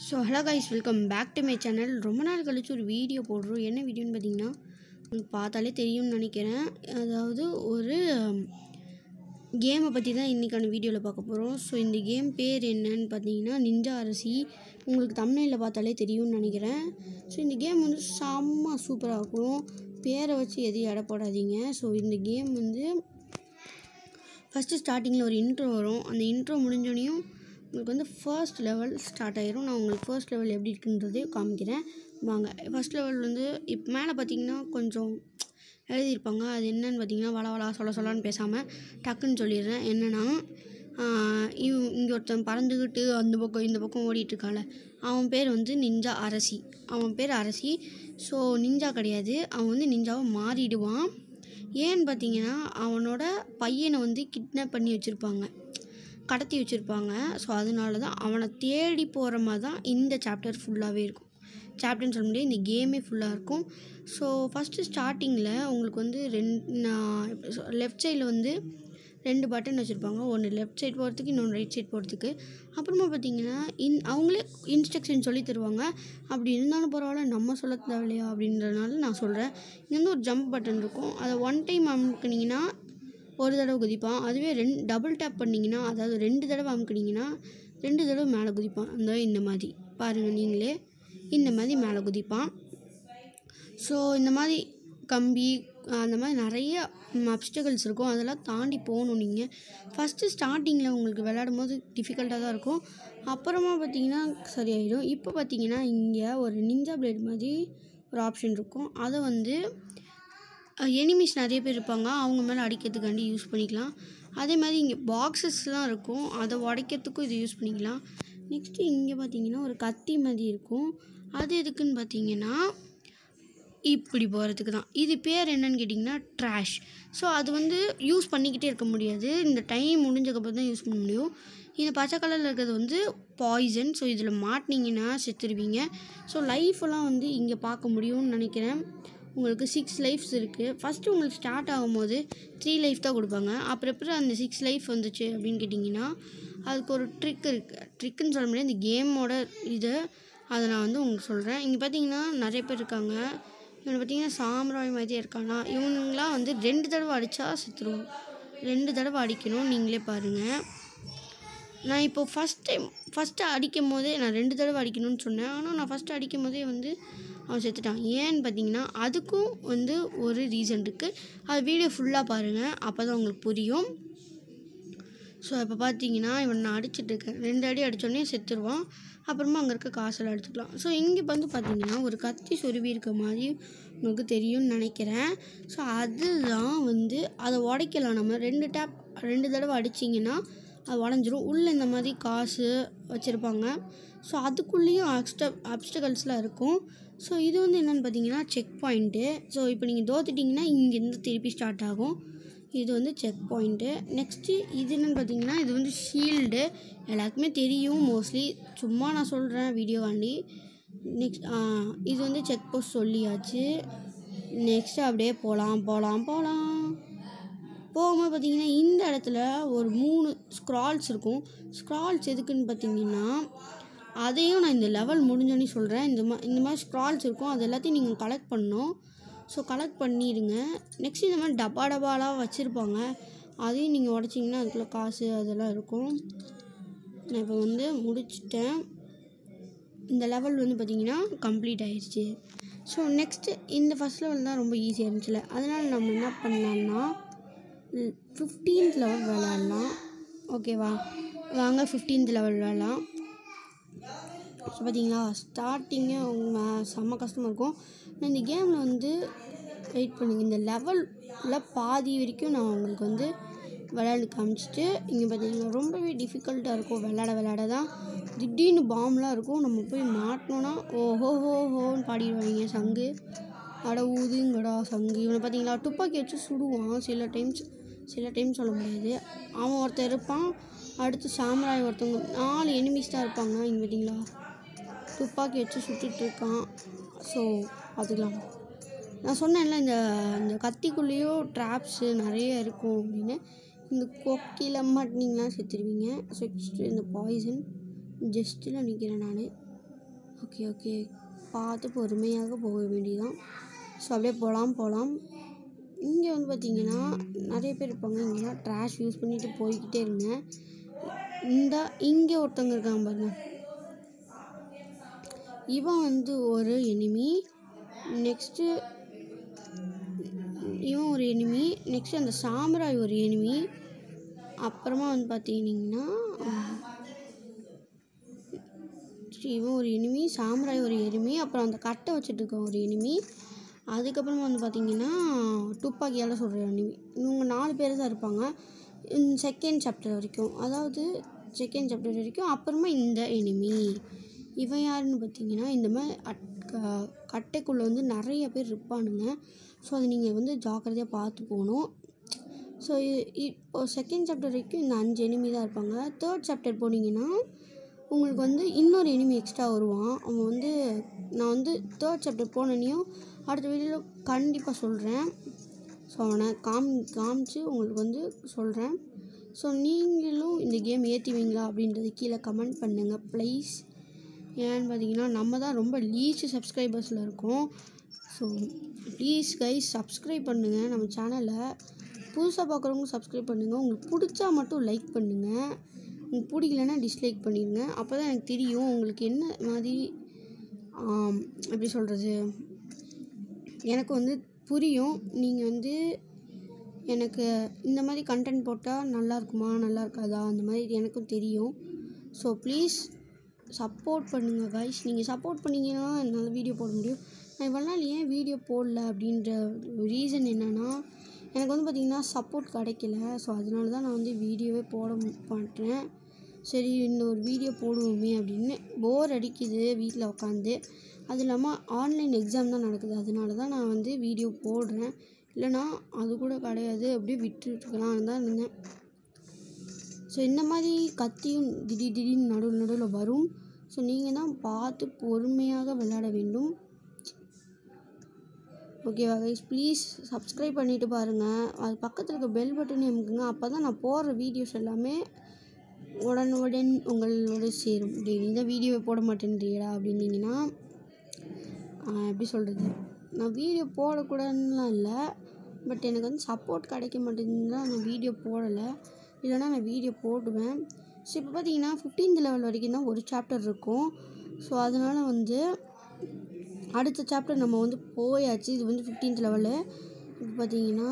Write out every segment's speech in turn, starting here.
So hello guys, welcome back to my channel. ரொம்ப நாள் கழிச்சு ஒரு வீடியோ போடுறோம். என்ன வீடியோன்னு பார்த்தீங்கன்னா, உங்களுக்கு பார்த்தாலே தெரியும்னு நினைக்கிறேன். அதாவது ஒரு கேமை பற்றி தான் இன்றைக்கான வீடியோவில் பார்க்க போகிறோம். ஸோ இந்த கேம் பேர் என்னன்னு பார்த்தீங்கன்னா நிஞ்சா அரசி. உங்களுக்கு தமிழில் பார்த்தாலே தெரியும்னு நினைக்கிறேன். ஸோ இந்த கேம் வந்து செம்ம சூப்பராக இருக்கும். பேரை வச்சு எதையும் எடை போடாதீங்க. ஸோ இந்த கேம் வந்து ஃபஸ்ட்டு ஸ்டார்டிங்கில் ஒரு இன்ட்ரோ வரும். அந்த இன்ட்ரோ முடிஞ்சோடனையும் உங்களுக்கு வந்து ஃபர்ஸ்ட் லெவல் ஸ்டார்ட் ஆகிரும். நான் உங்களுக்கு ஃபர்ஸ்ட் லெவல் எப்படி இருக்குன்றதே காமிக்கிறேன் வாங்க. ஃபர்ஸ்ட் லெவல் வந்து இப்போ மேலே பார்த்தீங்கன்னா கொஞ்சம் எழுதியிருப்பாங்க. அது என்னன்னு பார்த்தீங்கன்னா வளவளா சொல்லான்னு பேசாமல் டக்குன்னு சொல்லிடுறேன். என்னென்னா இங்கே ஒருத்தன் பறந்துக்கிட்டு அந்த பக்கம் இந்த பக்கம் ஓடிட்டுருக்கால, அவன் பேர் வந்து நிஞ்சா அரசி. அவன் பேர் அரசி. ஸோ நிஞ்சா கிடையாது, அவன் வந்து நிஞ்சாவை மாறிடுவான். ஏன்னு பார்த்தீங்கன்னா அவனோட பையனை வந்து கிட்னாப் பண்ணி வச்சுருப்பாங்க, கடத்தி வச்சுருப்பாங்க. ஸோ அதனால தான் அவனை தேடி போகிற மாதிரி தான் இந்த சாப்டர் ஃபுல்லாகவே இருக்கும். சாப்டர்னு சொல்ல முடியாது, இந்த கேமே ஃபுல்லாக இருக்கும். ஸோ ஃபஸ்ட்டு ஸ்டார்டிங்கில் உங்களுக்கு வந்து லெஃப்ட் சைடில் வந்து 2 பட்டன் வச்சுருப்பாங்க. ஒன்று லெஃப்ட் சைட் போகிறதுக்கு, இன்னொன்று ரைட் சைட் போகிறதுக்கு. அப்புறமா பார்த்தீங்கன்னா அவங்களே இன்ஸ்ட்ரக்ஷன் சொல்லி தருவாங்க. அப்படி இருந்தாலும் பரவாயில்ல, நம்ம சொல்ல தேவையில்லையா அப்படின்றதுனால நான் சொல்கிறேன். இங்கே வந்து ஒரு ஜம்ப் பட்டன் இருக்கும். அதை 1 டைம் அமுக்குனிங்கன்னா ஒரு தடவை குதிப்பான். அதுவே டபுள் டேப் பண்ணிங்கன்னா, அதாவது 2 தடவை அமுக்குனிங்கன்னா 2 தடவை மேலே குதிப்பான். அந்த இந்த மாதிரி பாருங்கள் நீங்களே, இந்த மாதிரி மேலே குதிப்பான். ஸோ இந்த மாதிரி கம்பி அந்த மாதிரி நிறைய அப்ஸ்டக்கிள்ஸ் இருக்கும். அதெல்லாம் தாண்டி போகணும் நீங்கள். ஃபஸ்ட்டு ஸ்டார்டிங்கில் உங்களுக்கு விளையாடும் போது டிஃபிகல்ட்டாக தான் இருக்கும். அப்புறமா பார்த்தீங்கன்னா சரியாயிடும். இப்போ பார்த்தீங்கன்னா இங்கே ஒரு நிஞ்சா பிளேட் மாதிரி ஒரு ஆப்ஷன் இருக்கும். அதை வந்து எனிமீஸ் நிறைய பேர் இருப்பாங்க, அவங்க மேலே அடிக்கிறதுக்காண்டி யூஸ் பண்ணிக்கலாம். அதே மாதிரி இங்கே பாக்ஸஸ்லாம் இருக்கும், அதை உடைக்கிறதுக்கும் இது யூஸ் பண்ணிக்கலாம். நெக்ஸ்ட்டு இங்கே பார்த்தீங்கன்னா ஒரு கத்தி மாதிரி இருக்கும். அது எதுக்குன்னு பார்த்தீங்கன்னா இப்படி போகிறதுக்கு தான். இது பேர் என்னன்னு கேட்டிங்கன்னா ட்ராஷ். ஸோ அது வந்து யூஸ் பண்ணிக்கிட்டே இருக்க முடியாது, இந்த டைம் முடிஞ்சக்கப்புறம் தான் யூஸ் பண்ண முடியும். இந்த பச்சை கலரில் இருக்கிறது வந்து பாய்சன். ஸோ இதில் மாட்டினீங்கன்னா செத்துருவீங்க. ஸோ லைஃபெல்லாம் வந்து இங்கே பார்க்க முடியும்னு நினைக்கிறேன். உங்களுக்கு 6 லைஃப்ஸ் இருக்குது. ஃபஸ்ட்டு உங்களுக்கு ஸ்டார்ட் ஆகும்போது 3 லைஃப் தான் கொடுப்பாங்க. அப்புறம் அந்த 6 லைஃப் வந்துச்சு அப்படின்னு கேட்டிங்கன்னா அதுக்கு ஒரு ட்ரிக் இருக்குது. ட்ரிக்குன்னு சொல்ல முடியாது, இந்த கேமோட இது. அதை நான் வந்து உங்களுக்கு சொல்கிறேன். இங்கே பார்த்தீங்கன்னா நிறைய பேர் இருக்காங்க. இவனை பார்த்தீங்கன்னா சாம்ராய் மாதிரியே இருக்கானா. இவனுங்களாம் வந்து 2 தடவை அடித்தா செத்துருவோம். 2 தடவை அடிக்கணும், நீங்களே பாருங்கள். நான் இப்போது ஃபஸ்ட்டு அடிக்கும் போதே நான் 2 தடவை அடிக்கணும்னு சொன்னேன். ஆனால் நான் ஃபஸ்ட்டு அடிக்கும் போதே வந்து அவன் செத்துட்டான். ஏன்னு பார்த்தீங்கன்னா அதுக்கும் வந்து ஒரு ரீசன் இருக்குது. அது வீடியோ ஃபுல்லாக பாருங்கள், அப்போ தான் உங்களுக்கு புரியும். ஸோ இப்போ பார்த்தீங்கன்னா இவன் நான் அடிச்சிட்ருக்கேன். 2 அடி அடித்தோடனே செத்துருவான். அப்புறமா அங்கே இருக்க காசெல்லாம் எடுத்துக்கலாம். ஸோ இங்கே வந்து பார்த்தீங்கன்னா ஒரு கத்தி சொருவி இருக்க மாதிரி உங்களுக்கு தெரியும்னு நினைக்கிறேன். ஸோ அதுதான் வந்து அதை உடைக்கலாம். நம்ம 2 தடவை அடிச்சிங்கன்னா அது உடஞ்சிரும். உள்ளே இந்த மாதிரி காசு வச்சுருப்பாங்க. ஸோ அதுக்குள்ளேயும் அப்ஸ்டக்கல்ஸ்லாம் இருக்கும். ஸோ இது வந்து என்னென்னு பார்த்தீங்கன்னா செக் பாயிண்ட்டு. ஸோ இப்போ நீங்கள் தோத்துட்டிங்கன்னா இங்கேருந்து திருப்பி ஸ்டார்ட் ஆகும். இது வந்து செக் பாயிண்ட்டு. நெக்ஸ்ட்டு இது என்னென்னு பார்த்தீங்கன்னா இது வந்து ஷீல்டு. எல்லாருக்குமே தெரியும் மோஸ்ட்லி, சும்மா நான் சொல்கிறேன் வீடியோவாண்டி. நெக்ஸ்ட் இது வந்து செக் போஸ்ட் சொல்லியாச்சு. நெக்ஸ்ட்டு அப்படியே போகலாம். போகும்போது பார்த்தீங்கன்னா இந்த இடத்துல ஒரு 3 ஸ்க்ரால்ஸ் இருக்கும். ஸ்க்ரால்ஸ் எதுக்குன்னு பார்த்தீங்கன்னா அதையும் நான் இந்த லெவல் முடிஞ்சோன்னே சொல்கிறேன். இந்த மாதிரி ஸ்க்ரால்ஸ் இருக்கும், அது எல்லாத்தையும் நீங்கள் கலெக்ட் பண்ணணும். ஸோ கலெக்ட் பண்ணிடுங்க. நெக்ஸ்ட் இந்த மாதிரி டப்பாலாம் வச்சுருப்பாங்க, அதையும் நீங்கள் உடச்சிங்கன்னா அதுக்குள்ளே காசு அதெல்லாம் இருக்கும். நான் இப்போ வந்து முடிச்சிட்டேன். இந்த லெவல் வந்து பார்த்திங்கன்னா கம்ப்ளீட் ஆகிடுச்சு. ஸோ நெக்ஸ்ட்டு இந்த ஃபஸ்ட் லெவல் தான் ரொம்ப ஈஸியாக இருந்துச்சுல, அதனால் நம்ம என்ன பண்ணலான்னா 15th லெவல் விளாட்லாம். ஓகேவா, வாங்க 15th லெவல் விளாட்லாம். ஸோ பார்த்தீங்களா ஸ்டார்டிங்கே செம்ம கஷ்டமாக இருக்கும். நான் இந்த கேமில் வந்து வெயிட் பண்ணுங்க, இந்த லெவலில் பாதி வரைக்கும் நான் உங்களுக்கு வந்து விளையாண்டு காமிச்சிட்டு, இங்கே பார்த்தீங்கன்னா ரொம்பவே டிஃபிகல்ட்டாக இருக்கும். விளையாட தான் திடீர்னு பாம்லாம் இருக்கும். நம்ம போய் மாட்டினோன்னா ஓஹோன்னு பாடிடுவாங்க. சங்கு அட ஊதுங்கடா சங்கு. இவனை பார்த்தீங்களா துப்பாக்கி வச்சு சுடுவான் சில டைம் சொல்ல முடியாது. அவன் ஒருத்தர் இருப்பான், அடுத்து சாம்ராய் ஒருத்தவங்க 4 எனிமீஸ் தான் இருப்பாங்க. இங்கே பார்த்தீங்களா துப்பாக்கி வச்சு சுட்டுட்ருக்கான். ஸோ பார்த்துக்கலாம். நான் சொன்னேன்ல இந்த கத்திக்குள்ளேயோ ட்ராப்ஸு நிறைய இருக்கும் அப்படின்னு. இந்த கொக்கியில் மாட்டினீங்கன்னா செத்துருவீங்க. ஸோ இந்த பாய்சன் ஜஸ்ட்டில் நிற்கிறேன் நான். ஓகே ஓகே, பார்த்து பொறுமையாக போக வேண்டியதான். ஸோ அப்படியே போகலாம். இங்கே வந்து பார்த்திங்கன்னா நிறைய பேர் இருப்பாங்க. இங்கெல்லாம் ட்ராஷ் யூஸ் பண்ணிவிட்டு போய்கிட்டே இருங்க. இங்கே ஒருத்தவங்க இருக்காங்க பாருங்க. இவன் வந்து ஒரு எனிமி. நெக்ஸ்ட்டு இவன் ஒரு எனிமி. நெக்ஸ்ட்டு அந்த சாமுராய் ஒரு எனிமி. அப்புறமா வந்து பார்த்தீங்கன்னா இவன் ஒரு எனிமி, சாமுராய் ஒரு எனிமி, அப்புறம் அந்த கட்டை வச்சுட்டு இருக்க ஒரு எனிமி. அதுக்கப்புறமா வந்து பார்த்திங்கன்னா துப்பாக்கியால் சொல்கிற எனிமி. இவங்க 4 பேர் தான் இருப்பாங்க செகண்ட் சாப்டர் வரைக்கும். அதாவது செகண்ட் சாப்டர் வரைக்கும். அப்புறமா இந்த எனிமி இவன் யாருன்னு பார்த்தீங்கன்னா இந்த மாதிரி கட்டைக்குள்ளே வந்து நிறைய பேர் இருப்பானுங்க. ஸோ அது நீங்கள் வந்து ஜாக்கிரதையாக பார்த்து போகணும். ஸோ இப்போது செகண்ட் சாப்டர் வரைக்கும் இந்த 5 எனிமி தான் இருப்பாங்க. தேர்ட் சாப்டர் போனீங்கன்னா உங்களுக்கு வந்து இன்னொரு எனிமி எக்ஸ்ட்ரா வருவான். அவன் வந்து நான் வந்து தேர்ட் சாப்டர் போனோன்னையும் அடுத்த வீடியோவில் கண்டிப்பாக சொல்கிறேன். ஸோ அவனை காமிச்சு உங்களுக்கு வந்து சொல்கிறேன். ஸோ நீங்களும் இந்த கேம் ஏற்றுவீங்களா அப்படின்றது கீழே கமெண்ட் பண்ணுங்கள் ப்ளீஸ். ஏன்னு பார்த்தீங்கன்னா நம்ம தான் ரொம்ப லீஸ்ட் சப்ஸ்கிரைபர்ஸில் இருக்கோம். ஸோ ப்ளீஸ் கைஸ் சப்ஸ்கிரைப் பண்ணுங்கள் நம்ம சேனலை. புதுசாக பார்க்குறவங்க சப்ஸ்கிரைப் பண்ணுங்கள். உங்களுக்கு பிடிச்சா மட்டும் லைக் பண்ணுங்கள். உங்களுக்கு பிடிக்கலன்னா டிஸ்லைக் பண்ணிடுங்க. அப்போ தான் எனக்கு தெரியும் உங்களுக்கு என்ன மாதிரி எப்படி சொல்கிறது, எனக்கு வந்து புரியும். நீங்கள் வந்து எனக்கு இந்த மாதிரி கண்டென்ட் போட்டால் நல்லா இருக்குமா நல்லா இருக்காதா அந்த மாதிரி எனக்கும் தெரியும். ஸோ ப்ளீஸ் சப்போர்ட் பண்ணுங்கள் கைஸ். நீங்கள் சப்போர்ட் பண்ணிங்கன்னா என்னால் வீடியோ போட முடியும். நான் இவ்வளோ நாள் ஏன் வீடியோ போடல அப்படின்ற ரீசன் என்னென்னா எனக்கு வந்து பார்த்திங்கன்னா சப்போர்ட் கிடைக்கல. ஸோ அதனால தான் நான் வந்து வீடியோவே போட மாட்டேன். சரி இன்னொரு வீடியோ போடுவோமே அப்படின்னு போர் அடிக்குது வீட்டில் உட்காந்து. அது இல்லாமல் ஆன்லைன் எக்ஸாம் தான் நடக்குது. அதனால தான் நான் வந்து வீடியோ போடுறேன். இல்லைனா அது கூட கிடையாது, அப்படியே விட்டுருக்கலான்னு தான் இருந்தேன். ஸோ இந்த மாதிரி கத்தியும் திடீர்னு நடுவில் வரும். ஸோ நீங்கள் தான் பார்த்து பொறுமையாக விளையாட வேண்டும். ஓகேவா கைஸ், ப்ளீஸ் சப்ஸ்கிரைப் பண்ணிவிட்டு பாருங்கள். அது பக்கத்தில் இருக்க பெல் பட்டன் அமுக்குங்க. அப்போ தான் நான் போடுற வீடியோஸ் எல்லாமே உடனுடன் உங்களோட சேரும். டெய்லி தான் வீடியோவை போட மாட்டேன்றீடா அப்படின்னீங்கன்னா எப்படி சொல்கிறது, நான் வீடியோ போடக்கூடாதுலாம் இல்லை, பட் எனக்கு வந்து சப்போர்ட் கிடைக்க மாட்டேங்குதுன்னா நான் வீடியோ போடலை. இல்லைனா நான் வீடியோ போடுவேன். ஸோ இப்போ பார்த்தீங்கன்னா 15th லெவல் வரைக்கும் தான் ஒரு சாப்டர் இருக்கும். ஸோ அதனால் வந்து அடுத்த சாப்டர் நம்ம வந்து போயாச்சு. இது வந்து 15th லெவலு. இப்போ பார்த்தீங்கன்னா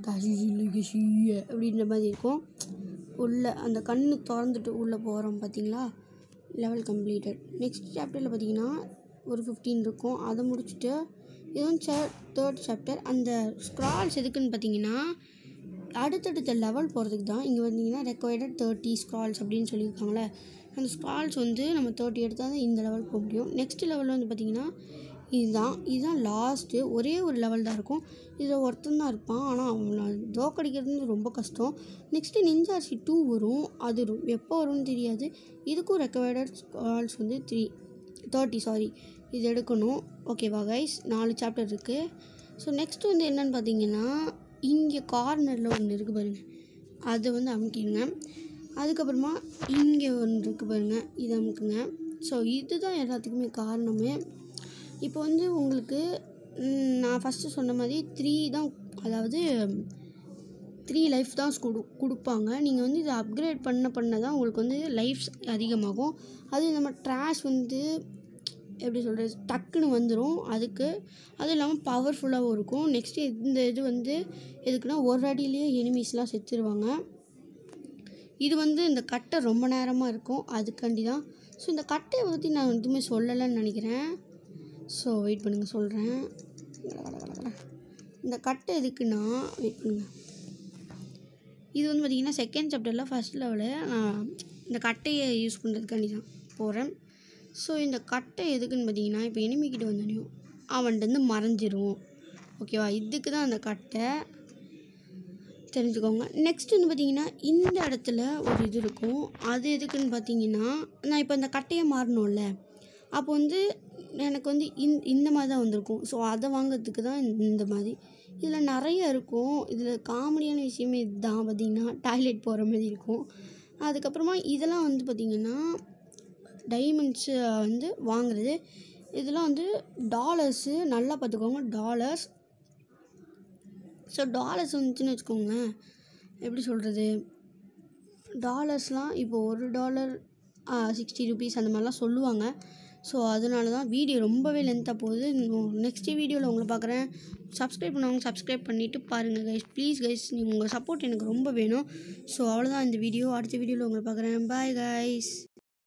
அப்படின்ற மாதிரி இருக்கும். உள்ளே அந்த கண்ணு திறந்துட்டு உள்ளே போகிறோம் பார்த்தீங்களா, லெவல் கம்ப்ளீட்டட். நெக்ஸ்ட் சாப்டரில் பார்த்தீங்கன்னா ஒரு 15 இருக்கும். அதை முடிச்சுட்டு இது வந்து தேர்ட் சாப்டர். அந்த ஸ்க்ரால்ஸ் எதுக்குன்னு பார்த்தீங்கன்னா அடுத்தடுத்த லெவல் போகிறதுக்கு தான். இங்கே வந்தீங்கன்னா ரெக்வயர்ட் 30 ஸ்க்ரால்ஸ் அப்படின்னு சொல்லியிருக்காங்களே, அந்த ஸ்க்ரால்ஸ் வந்து நம்ம 30 எடுத்தால் தான் இந்த லெவல் போக முடியும். நெக்ஸ்ட் லெவலில் வந்து பார்த்திங்கன்னா இதுதான் லாஸ்ட்டு. ஒரே ஒரு லெவல் தான் இருக்கும். இதில் ஒருத்தன் தான் இருப்பான். ஆனால் அவனை தோக்கடிக்கிறது ரொம்ப கஷ்டம். நெக்ஸ்ட்டு நிஞ்சா ஹச்சி 2 வரும். அது எப்போ வரும்னு தெரியாது. இதுக்கும் ரெக்கவர்டட் ஸ்க்ரால்ஸ் வந்து 30 இது எடுக்கணும். ஓகேவா கைஸ், 4 சாப்டர் இருக்குது. ஸோ நெக்ஸ்ட் வந்து என்னென்னு பார்த்தீங்கன்னா இங்கே கார்னரில் ஒன்று இருக்குது பாருங்கள், அதை வந்து அமுக்கிடுங்க. அதுக்கப்புறமா இங்கே ஒன்று இருக்குது பாருங்கள், இதை அமுக்குங்க. ஸோ இதுதான் எல்லாத்துக்குமே காரணமே. இப்போ வந்து உங்களுக்கு நான் ஃபஸ்ட்டு சொன்ன மாதிரி 3 தான், அதாவது 3 லைஃப் தான் கொடுப்பாங்க. நீங்கள் வந்து இதை அப்கிரேட் பண்ண தான் உங்களுக்கு வந்து லைஃப்ஸ் அதிகமாகும். அது நம்ம ட்ராஷ் வந்து எப்படி சொல்கிறது டக்குன்னு வந்துடும். அதுவும் இல்லாமல் பவர்ஃபுல்லாகவும் இருக்கும். நெக்ஸ்ட்டு இந்த இது வந்து எதுக்குன்னா ஒரு அடியிலேயே எனிமீஸ்லாம் செத்துருவாங்க. இது வந்து இந்த கட்டை ரொம்ப நேரமாக இருக்கும், அதுக்காண்டி தான். ஸோ இந்த கட்டையை பற்றி நான் எதுவுமே சொல்லலைன்னு நினைக்கிறேன். ஸோ வெயிட் பண்ணுங்கள் சொல்கிறேன். இந்த கட்டை எதுக்குன்னா வெயிட் பண்ணுங்கள், இது வந்து பார்த்திங்கன்னா செகண்ட் சாப்டரில் ஃபஸ்ட் லெவலில் நான் இந்த கட்டையை யூஸ் பண்ணுறதுக்காண்டி தான் போகிறேன். ஸோ இந்த கட்டை எதுக்குன்னு பார்த்தீங்கன்னா இப்போ எனிமிக்கிட்ட வந்தோடனையும் அவன்கிட்ட மறைஞ்சிரும். ஓகேவா, இதுக்கு தான் அந்த கட்டை, தெரிஞ்சுக்கோங்க. நெக்ஸ்ட் வந்து பார்த்திங்கன்னா இந்த இடத்துல ஒரு இது இருக்கும். அது எதுக்குன்னு பார்த்தீங்கன்னா நான் இப்போ இந்த கட்டையை மாறணும்ல, அப்போ வந்து எனக்கு வந்து இந்த மாதிரி தான் வந்திருக்கும். ஸோ அதை வாங்கிறதுக்கு தான் இந்த மாதிரி. இதில் நிறைய இருக்கும். இதில் காமெடியான விஷயமே இதுதான். பார்த்திங்கன்னா டாய்லெட் போகிற மாதிரி இருக்கும். அதுக்கப்புறமா இதெல்லாம் வந்து பார்த்திங்கன்னா டைமண்ட்ஸு வந்து வாங்குறது. இதெல்லாம் வந்து டாலர்ஸு, நல்லா பார்த்துக்கோங்க டாலர்ஸ். ஸோ டாலர்ஸ் வந்துச்சுன்னு வச்சுக்கோங்களேன், எப்படி சொல்கிறது, டாலர்ஸ்லாம் இப்போ $1 ₹60 அந்த மாதிரிலாம் சொல்லுவாங்க. ஸோ அதனால தான் வீடியோ ரொம்பவே லென்த்தாக போகுது. நெக்ஸ்ட் வீடியோவில் உங்களை பார்க்குறேன். சப்ஸ்கிரைப் பண்ணவங்க சப்ஸ்கிரைப் பண்ணிவிட்டு பாருங்கள் கைஸ், ப்ளீஸ் கைஸ். உங்கள் சப்போர்ட் எனக்கு ரொம்ப வேணும். ஸோ அவ்வளோதான் இந்த வீடியோ. அடுத்த வீடியோவில் உங்களை பார்க்குறேன். Bye guys.